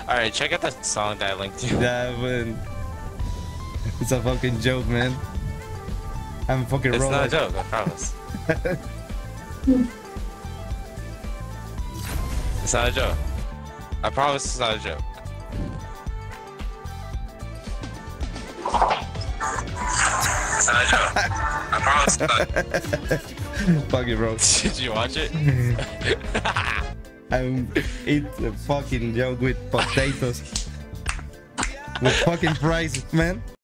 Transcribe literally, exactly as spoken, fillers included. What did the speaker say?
Alright, check out that song that I linked to. Yeah, man. It's a fucking joke, man. I'm fucking It's rolling. not a joke, I promise. It's not a joke. I promise it's not a joke. It's not a joke. I promise it's not. Fuck it, bro. Did you watch it? I'm eat a fucking joke with potatoes. With fucking fries, man.